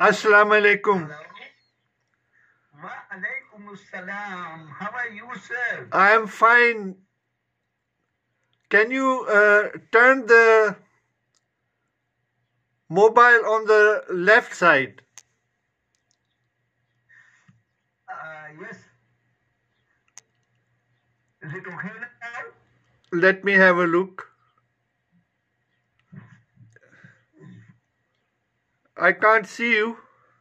Assalamu alaikum. Wa alaikum assalam. How are you, sir? I am fine. Can you turn the mobile on the left side? Yes. Is it okay now? Let me have a look. I can't see you.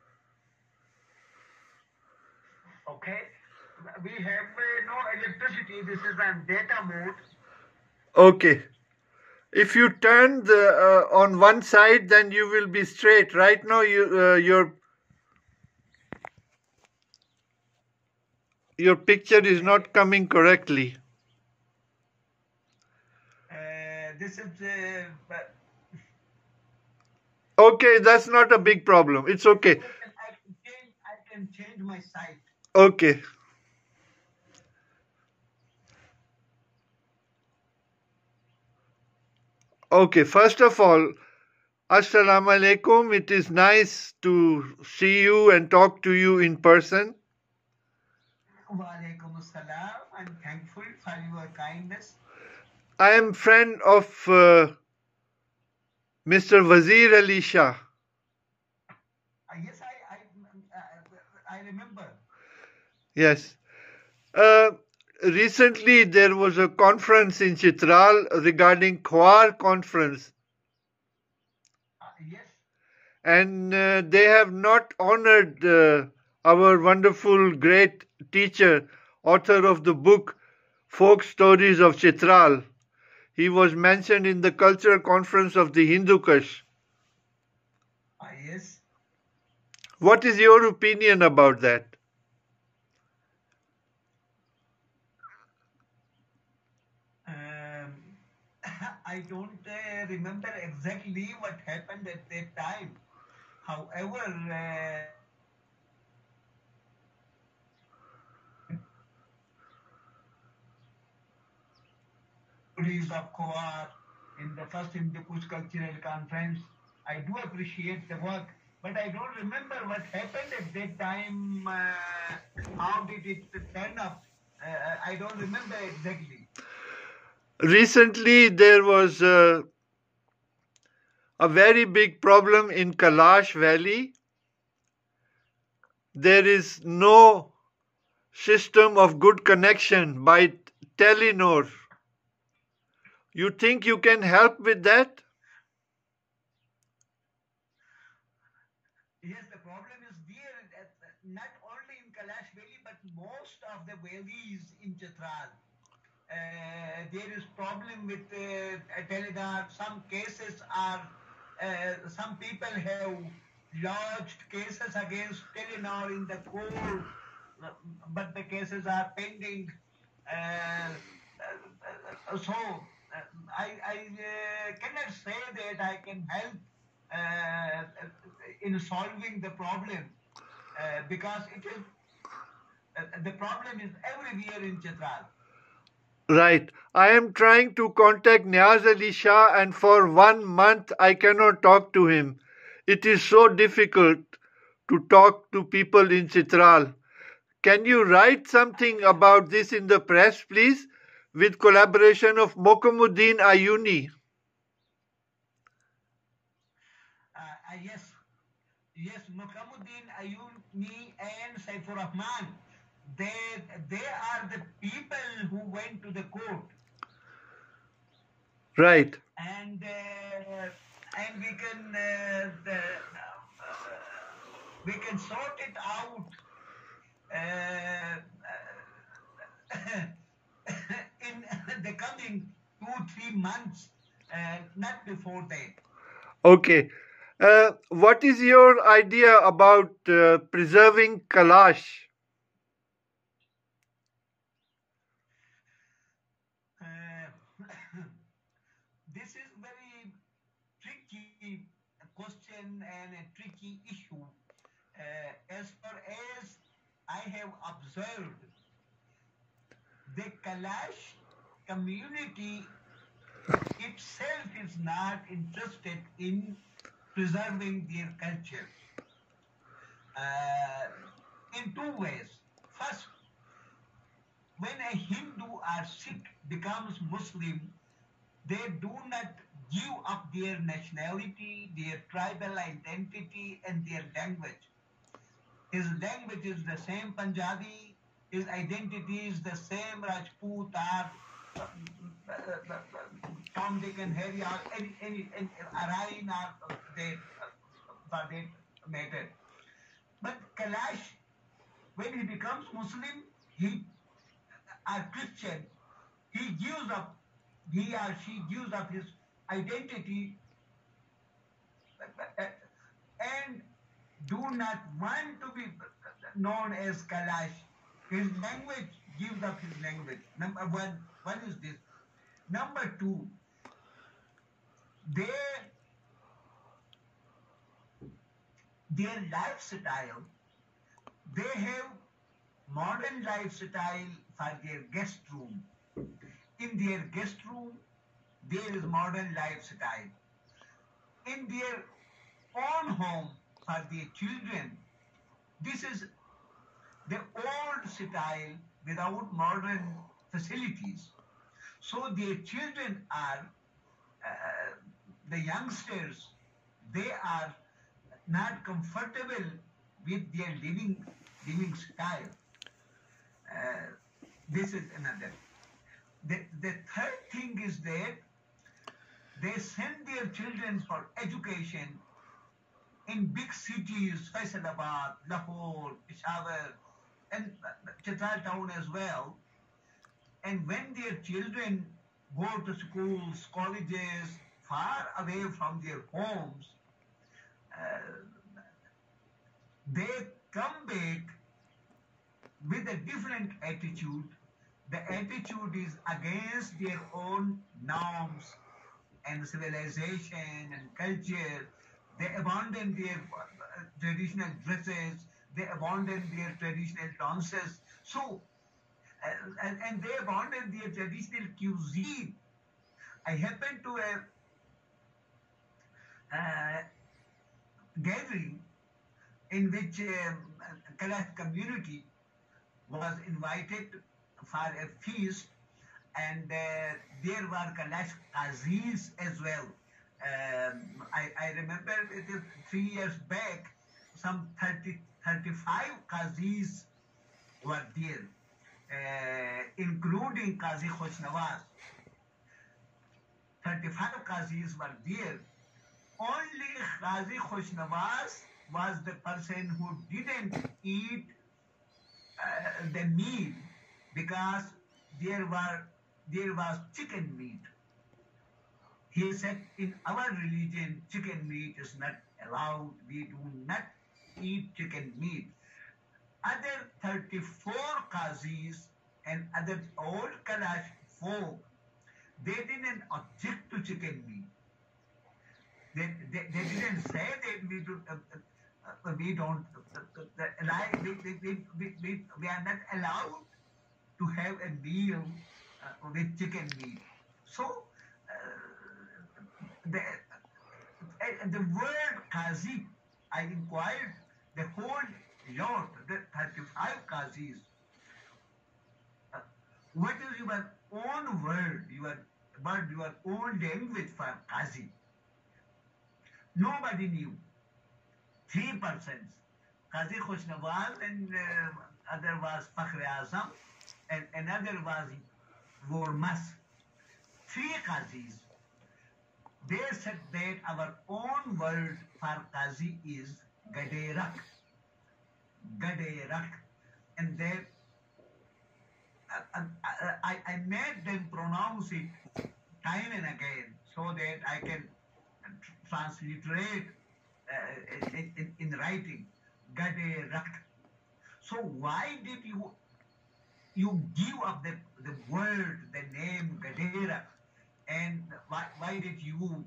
Okay. We have no electricity. This is on data mode. Okay. If you turn the on one side, then you will be straight. Right now, your picture is not coming correctly. This is. Okay, that's not a big problem. It's okay. I can change my site. Okay. Okay, first of all, Assalamu alaikum. It is nice to see you and talk to you in person. Wa alaikum assalam. I'm thankful for your kindness. I am friend of Mr. Wazir Ali Shah. Yes, I remember. Yes. Recently, there was a conference in Chitral regarding Khwar conference. Yes. And they have not honored our wonderful, great teacher, author of the book Folk Stories of Chitral. He was mentioned in the cultural conference of the Hindu Kush. Yes. What is your opinion about that? I don't remember exactly what happened at that time. However, stories of Khowar in the first Hindu-Kush Cultural Conference, I do appreciate the work, but I don't remember what happened at that time. How did it turn up? I don't remember exactly. Recently, there was a very big problem in Kalash Valley. There is no system of good connection by Telenor. You think you can help with that? Yes, the problem is there, not only in Kalash Valley, but most of the valleys in Chitral. There is problem with Telenor. Some cases are, some people have lodged cases against Telenor in the court, but the cases are pending. So I cannot say that I can help in solving the problem because it is the problem is everywhere in Chitral. Right. I am trying to contact Niaz Ali Shah, and for 1 month I cannot talk to him. It is so difficult to talk to people in Chitral. Can you write something about this in the press, please, with collaboration of Mokamuddin Ayuni? Yes, Mokamuddin Ayuni and Saifur Rahman. They are the people who went to the court. Right. And we can sort it out in the coming 2-3 months, not before that. Okay. What is your idea about preserving Kalash? This is very tricky question and a tricky issue. As far as I have observed, the Kalash community itself is not interested in preserving their culture. in two ways. First, when a Hindu or Sikh becomes Muslim, they do not give up their nationality, their tribal identity, and their language. His language is the same Punjabi, his identity is the same Rajput or Tom, Dick, and Harry, or any Arain, or they, for that matter. But Kalash, when he becomes Muslim, he or Christian, he or she gives up his identity and do not want to be known as Kalash. His language gives up his language. Number one is this. Number two, their lifestyle, they have modern lifestyle for their guest room. In their guest room, there is modern lifestyle. In their own home for their children, this is the old style without modern facilities. So their children are, the youngsters, they are not comfortable with their living style. This is another. The third thing is that they send their children for education in big cities, Faisalabad, Lahore, Peshawar, and Chitral town as well. And when their children go to schools, colleges, far away from their homes, they come back with a different attitude. The attitude is against their own norms and civilization and culture. They abandon their traditional dresses. They abandon their traditional dances. So, and they abandon their traditional cuisine. I happened to a gathering in which Kalash community was invited for a feast, and there were Kalash Qazis as well. I remember it is 3 years back, some 35 Qazis were there, including Qazi Khoshnawaz. 35 Qazis were there. Only Qazi Khoshnawaz was the person who didn't eat the meat because there was chicken meat. He said, in our religion, chicken meat is not allowed. We do not eat chicken meat. Other 34 Qazis and other old Kalash folk, they didn't object to chicken meat. They didn't say that we are not allowed to have a meal with chicken meat. So the word Qazi, I inquired the whole lot, the 35 Qazis. What is your own word, your own language for Qazi? Nobody knew. 3 persons, Qazi Khoshnawaz, and other was Fakhr Azam, and another was Vormas. 3 Qazis. They said that our own word for Qazi is Gaderak. Gaderak. And then I made them pronounce it time and again so that I can transliterate in writing. Gaderak. So why did you give up the word, the name Gaderak? And why did you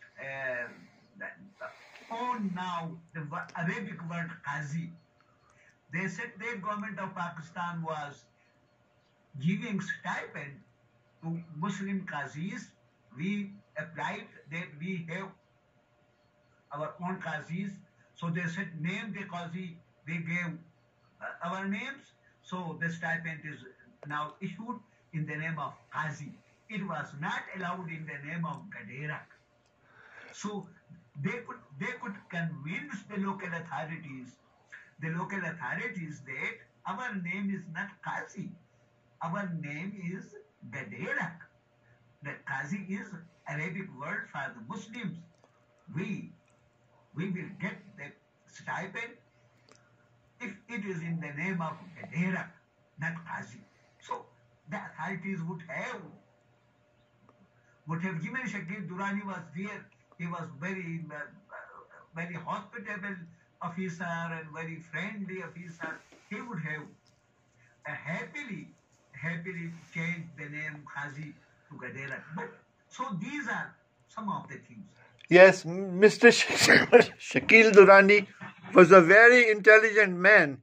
own now the Arabic word Qazi? They said the government of Pakistan was giving stipend to Muslim Qazis. We applied that we have our own Qazis. So they said name the Qazi they gave our names. So the stipend is now issued in the name of Qazi. It was not allowed in the name of Gaderak. So they could convince the local authorities that our name is not Qazi. Our name is Gaderak. The Qazi is Arabic word for the Muslims. We will get the stipend if it is in the name of Gaderak, not Qazi. So the authorities would have given. Shakil Durrani was there. He was very hospitable officer and very friendly officer. He would have happily changed the name Qazi to Gaderak. But so these are some of the things. Yes, Mr. Shakil Durrani was a very intelligent man.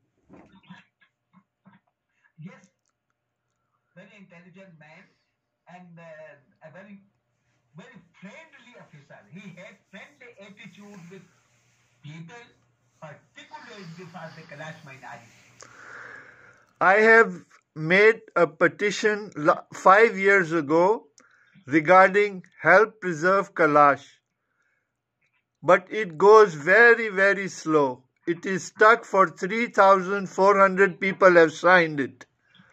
Yes, very intelligent man and a very friendly officer. He had friendly attitude with people, particularly for the Kalash minority. I have made a petition 5 years ago regarding help preserve Kalash. But it goes very, very slow. It is stuck for 3,400 people have signed it.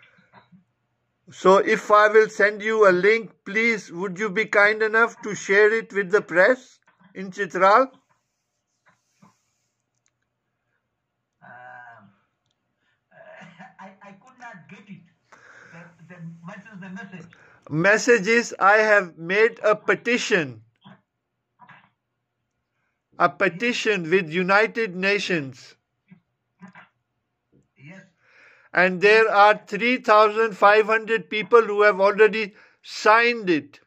So if I will send you a link, please, would you be kind enough to share it with the press in Chitral? I could not get it. What is the message? Message is, I have made a petition. A petition with United Nations. Yes. And there are 3,500 people who have already signed it.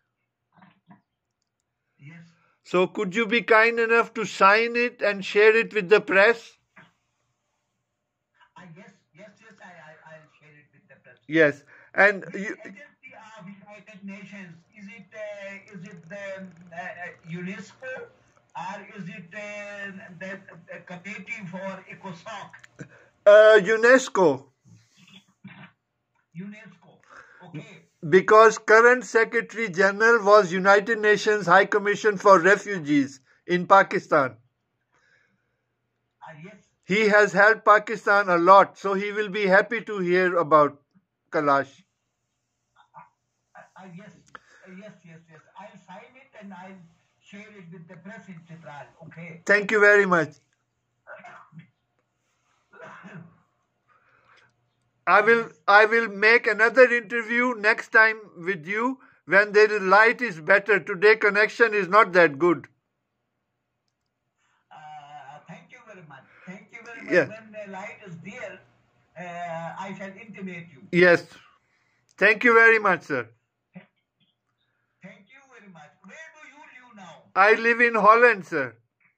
Yes. So could you be kind enough to sign it and share it with the press? Yes, I'll share it with the press. Yes. And the agency of United Nations, is it the UNESCO? Or is it the committee for ECOSOC? UNESCO. UNESCO. Okay. Because current Secretary General was United Nations High Commission for Refugees in Pakistan. Yes. He has helped Pakistan a lot, so he will be happy to hear about Kalash. Yes. I'll sign it and I'll share it with the press in Chitral. Okay. Thank you very much. I will make another interview next time with you when the light is better. Today connection is not that good. Thank you very much. Yeah. When the light is there, I shall intimate you. Yes. Thank you very much, sir. Thank you very much. Where do you live now? I live in Holland, sir.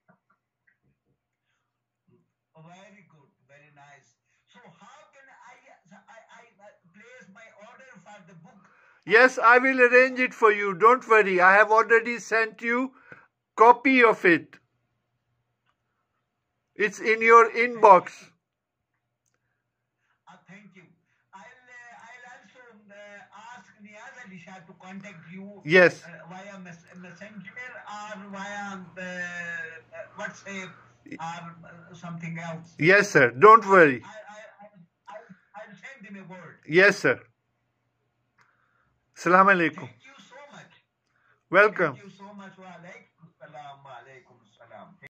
Very good. Very nice. So how can I place my order for the book? Yes, I will arrange it for you. Don't worry. I have already sent you copy of it. It's in your inbox. Thank you. I'll also ask Niyaz Ali Shah to contact you. Yes. Via messenger or via WhatsApp or something else. Yes, sir. Don't worry. I'll send him a word. Yes, sir. Assalamu alaikum. Thank you so much. Welcome. Thank you so much. Wa alaikum salam.